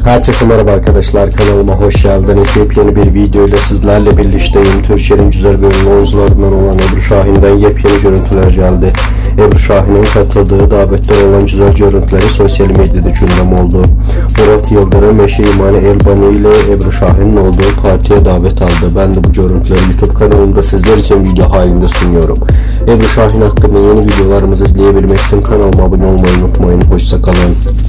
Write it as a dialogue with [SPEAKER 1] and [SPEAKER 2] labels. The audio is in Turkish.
[SPEAKER 1] Herkese merhaba arkadaşlar, kanalıma hoş geldiniz. Yepyeni bir video ile sizlerle birlikteyim. Türkiye'nin güzel ve ünlü oyuncularından olan Ebru Şahin'den yepyeni görüntüler geldi. Ebru Şahin'in katıldığı davetler olan güzel görüntüleri sosyal medyada gündem oldu. Murat Yıldırım eşi İmane Elbani ile Ebru Şahin'in olduğu partiye davet aldı. Ben de bu görüntüleri YouTube kanalımda sizler için video halinde sunuyorum. Ebru Şahin hakkında yeni videolarımızı izleyebilmek için kanalıma abone olmayı unutmayın. Hoşça kalın.